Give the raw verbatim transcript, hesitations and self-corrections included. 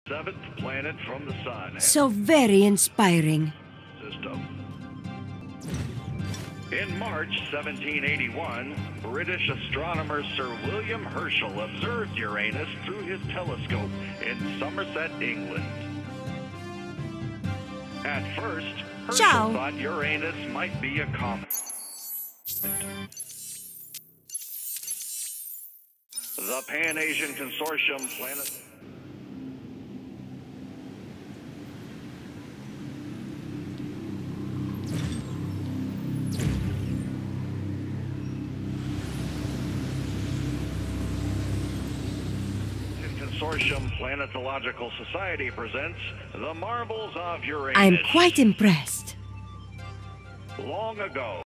seventh planet from the sun. So very inspiring. System. In March seventeen eighty-one, British astronomer Sir William Herschel observed Uranus through his telescope in Somerset, England. At first, Herschel Ciao. thought Uranus might be a comet. The Pan-Asian Consortium planet... Consortium Planetological Society presents The Marvels of Uranus. I'm quite impressed. Long ago,